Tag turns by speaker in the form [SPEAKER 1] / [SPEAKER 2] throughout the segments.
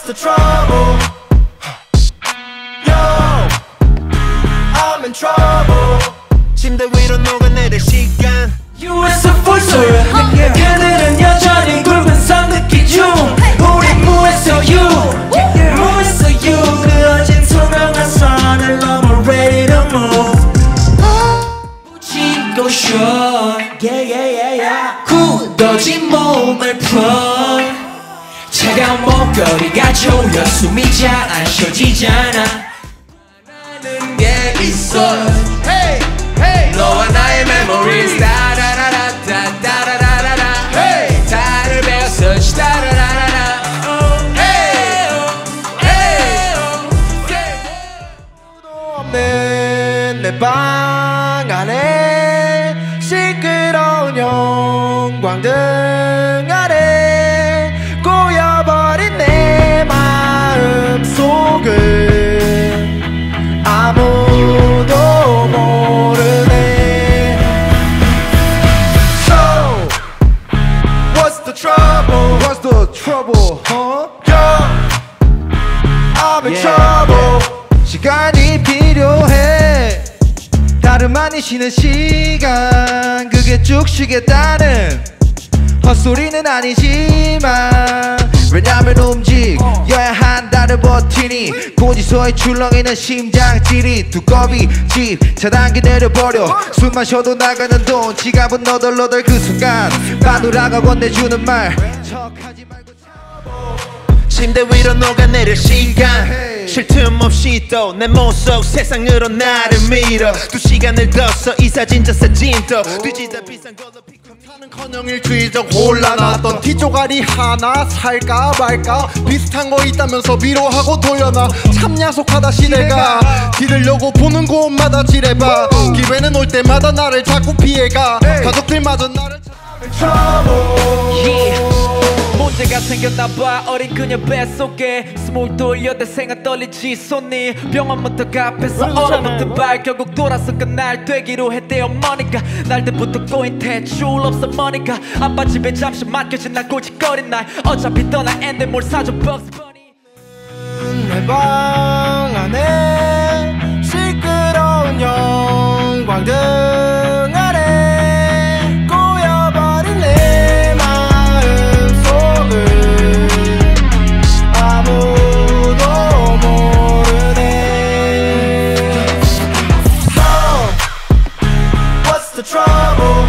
[SPEAKER 1] the trouble? Yo, I'm in trouble. 침대 위로 녹아내릴 시간.
[SPEAKER 2] US force 그들은 여전히 굵은 산 느끼 중 우린 무했어 you 무했어 you 그어진 투명한 선을 넘어 ready to move 붙이고 show yeah yeah yeah yeah 굳어진 몸을 풀 차가운 목걸이가 조여 숨이 잘 안 쉬어지잖아 원하는 게 있어 hey hey 너와 나의 memories 다라라라라라라라라 hey 달을 베어서 다라라라라 hey hey
[SPEAKER 1] 아무도 없는 내 방 안에 시끄러운 형광등 아래 꼬여버린 내 마음 속을 아무도 모르네. So what's the trouble?
[SPEAKER 3] What's the trouble, huh?
[SPEAKER 1] Yo, I'm in trouble.
[SPEAKER 3] 시간이 필요해. 다름 아닌 쉬는 시간 그게 쭉 쉬겠다는 헛소리는 아니지만 왜냐면 움직여야 한다는 버티니 고지서에 출렁이는 심장질이 두꺼비 집 차단기 내려버려 숨만 쉬어도 나가는 돈 지갑은 너덜너덜 그 순간 마누라가 건네주는 말 척하지 말고
[SPEAKER 1] 침대 위로 녹아내릴 시간 쉴 틈 없이 또 내 모속 세상으로 나를 밀어 2시간을 뒀어 이 사진 저 사진도 뒤지다 비싼 걸로
[SPEAKER 4] 커녕 일주일적 곤란하던 티조가리 하나 살까 말까 비슷한 거 있다면서 위로하고 돌려놔 참 야속하다 시대가 기르려고 보는 곳마다 지뢰봐 기회는 올 때마다 나를 자꾸 피해가 가족들마저 나를
[SPEAKER 2] 문제가 생겼나봐 어린 그녀 뱃속에 스몰 돌려대 생각 떨리지 손이 병원부터 갑해서 얼어붙은 발 결국 돌아서 그날 되기로 했대 어머니가 날 때부터 꼬인 대출 없어 머니까 아빠 집에 잠시 맡겨진 날 꼬집거린 날 어차피 떠날 앤데 뭘 사줘 벅스 버니
[SPEAKER 1] 내 방 안에 시끄러운 형광등 아래 꼬여버린 내 마음 속을 아무도 모르네. So what's the trouble?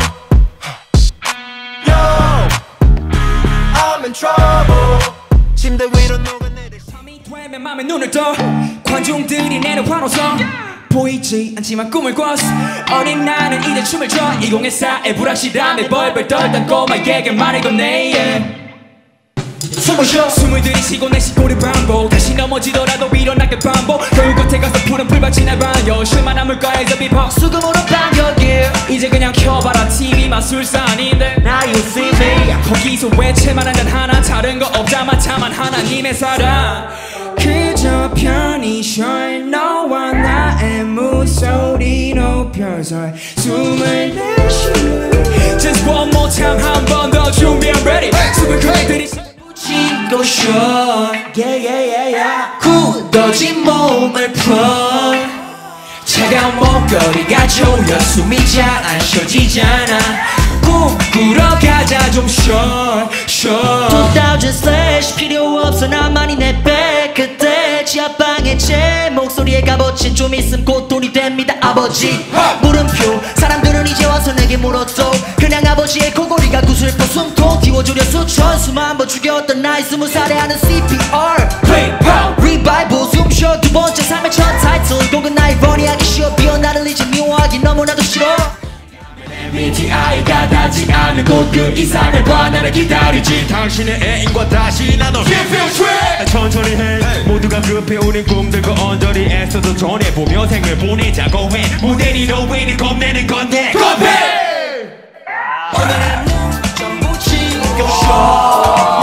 [SPEAKER 1] Yo, I'm in trouble. 침대 위로 녹아내릴
[SPEAKER 2] 되면 맘에 눈을 떠 관중들이 내는 환호성 보이지 않지만 꿈을 꿨어 어린 나는 이제 춤을 춰 2014의 불확실함에 벌벌 떨던 꼬마에게 말을 건네 숨을 쉬어 숨을 들이쉬고 내쉬고를 반복 다시 넘어지더라도 일어나게 반복 결국 끝에 가서 푸른 풀밭이 날 반겨 쉴만한 물가에서 비법 수금으로 반겨 이제 그냥 켜봐라 TV 마술사 아닌데 Now you see me 거기서 외채만 한 잔 하나 다른 거 없자마자만 하나님의 사랑 그저 편히 쉬어 너와 나의 목소리 높여서 숨을 내쉬어 Just one more time 한 번 더 준비 I'm ready 숨을 크게 들이쉬어 붙이고 쉬어 yeah yeah yeah yeah 굳어진 몸을 풀어 차가운 목걸이가 조여 숨이 잘 안 쉬어지잖아 꿈꾸러 가자 좀 쉬어 쉬어 2000 필요 없어 나만이 내백 그때 지하방에 제 목소리에 값어친 좀 있음 곧 돈이 됩니다 아버지 물음표 사람들은 이제 와서 내게 물었어 그냥 아버지의 코골이가 구슬퍼 숨통 띄워주려 수천 수만 번 죽였던 나이 20살에 하는 CPR Revival 숨쉬어 두 번째 삶의 첫 타이틀 곡은 나의 버니하기 쉬워 비어 나를 이제 미워하기 너무나도 싫어 MBTI가 닿지 않는 곳 그 이상을 봐 나를 기다리지 당신의 애인과 다시 나눠 천천히 해 모두가 급해 우린 꿈들고 언저리 애써도 전해보며 생을 보내자고 해 모델이 너왜는 겁내는 건데 겁해 오늘은 좀 묻히고 쉬어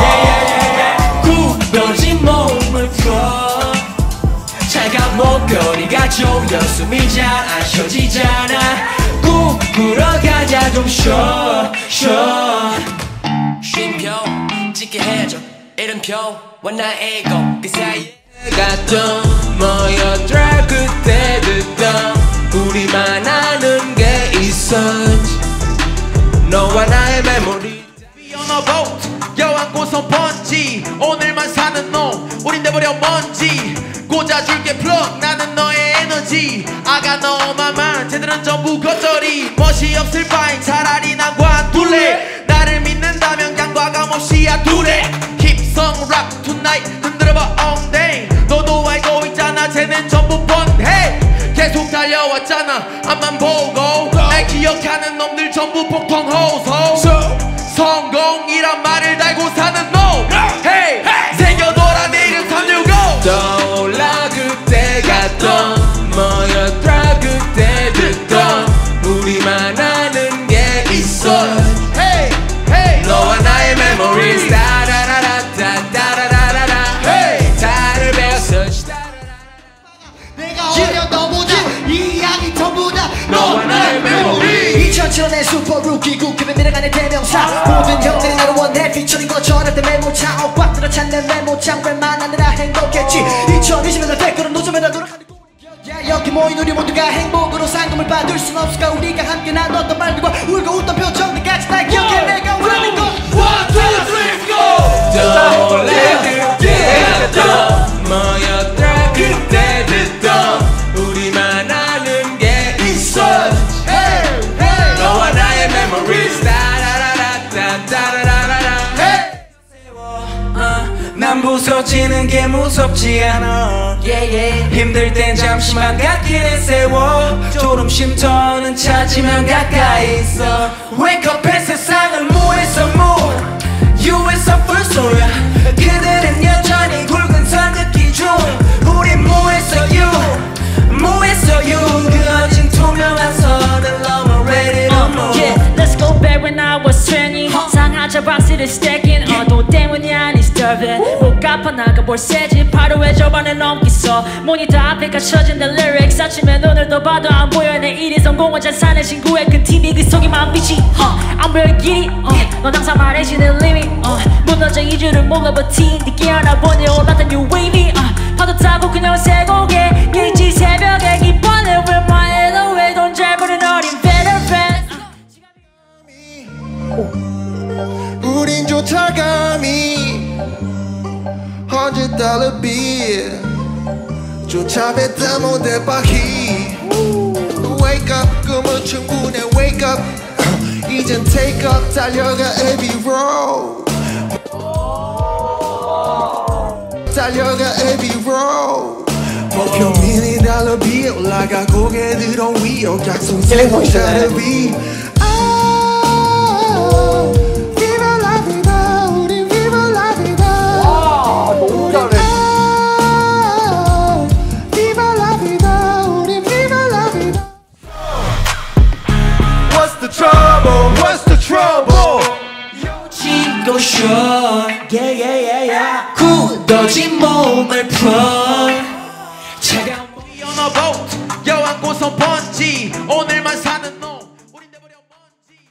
[SPEAKER 2] 굳어진 몸을 풀어 차가운 목걸이가 조여 숨이 잘 안 쉬어지잖아 꿈꾸러 가자 좀 쉬어 쉼표 찍게 해줘 이름표와 나의 곡그 사이에 내가 모였더라 그때 듣던 우리만 아는 게 있었지 너와 나의 메모리
[SPEAKER 1] Be on a boat 여왕고선 번지 오늘만 사는 놈 우린 돼버려 먼지 꽂아줄게 플럭 나는 너의 에너지 아가 너만만 쟤들은 전부 겉절이 멋이 없을 바엔 차라리 난 관둘래 나를 믿는다면 양과 감없이야 둘에 힙성 락 tonight 흔들어봐 all day 너도 알고 있잖아 쟤는 전부 뻔해 계속 달려왔잖아 앞만 보고 날 기억하는 놈들 전부 폭통 호소 성공이란 말을 달고 사는 놈 hey, 새겨둬라 내 이름 365
[SPEAKER 2] 떠올라 그때 갔던 모였더라 그때 듣던 우리만 아는 게 있어
[SPEAKER 1] hey, hey,
[SPEAKER 2] 너와 나의 memories 따라라라따따라라라 hey, 다를 배웠어
[SPEAKER 5] 내가 어려 너보다 이 이야기 전부 다
[SPEAKER 2] 너와 나의 memory
[SPEAKER 5] 2007년의 슈퍼 루키 국회에 밀어가는 대명사 모든 형들이 나를 원해 피처링 거절할 때 메모창 엇박 들어 찾는 메모창 웬만하느라 행복했지 2020년의 댓글은 노점에다 노력하는 야 여기 모인 우리 모두가 행복으로 상금을 받을 순 없을까 우리가 함께 나눴던 말들과 울고 웃던 표정들 같이 날 기억해 내가 원하는 것 1, 2, 3, go
[SPEAKER 2] 떠올라 그때 갔던 모였더라 그때 듣던 우리만 아는 게 있어 너와 나의 memories 따라라라따따라라라 난 부서지는 게 무섭지 않아 힘들 땐 잠시만 갓길에 세워 졸음 쉼터는 찾으면 가까이 있어 Wake up 해 세상은 무에서 무 U에서 불소야 그들은 여전히 굵은 선 긋기 중 우린 무에서 U 무에서 U 그 어진 투명한 선을 넘어 ready to move
[SPEAKER 6] Yeah, let's go back when I was 20 상하차 박스를 stacking 돈 때문이 아니 starving 못 갚아 나가 뭘 세지 바로에 저번에 넘기서 모니터 앞에 갇혀진 the lyrics 아침에 눈을 떠봐도 안 보여 내일이 성공한 자산의 친구의 큰 TV 그 속에만 빛이 안 보여 길이 넌 항상 말해주는 limit 무너져 이유를 몰라 버티 네 깨어나보니 올랐던 new wavy 파도 타고 그냥 새고개 일찍 새벽에 기뻐내 with my head away 돈 잘 버는 어린 veteran
[SPEAKER 3] 우린 조차 감히 $100 bill 조차 뱉다 못해 바히 Wake up 꿈은 충분해 wake up 이젠 take up 달려가 every road 달려가 every road 목표 $1,000,000 비에 올라가 고개 들어 위로 약속 세고 샤르비 Viva la vida 우린 Viva la vida 너무 잘해 Viva la vida 우린 Viva la vida What's the trouble? What's the trouble?
[SPEAKER 2] 치고 쉬어 굳어진 몸을 풀어 차가운
[SPEAKER 1] Be on a boat 여왕고선 번지 오늘만 사는 놈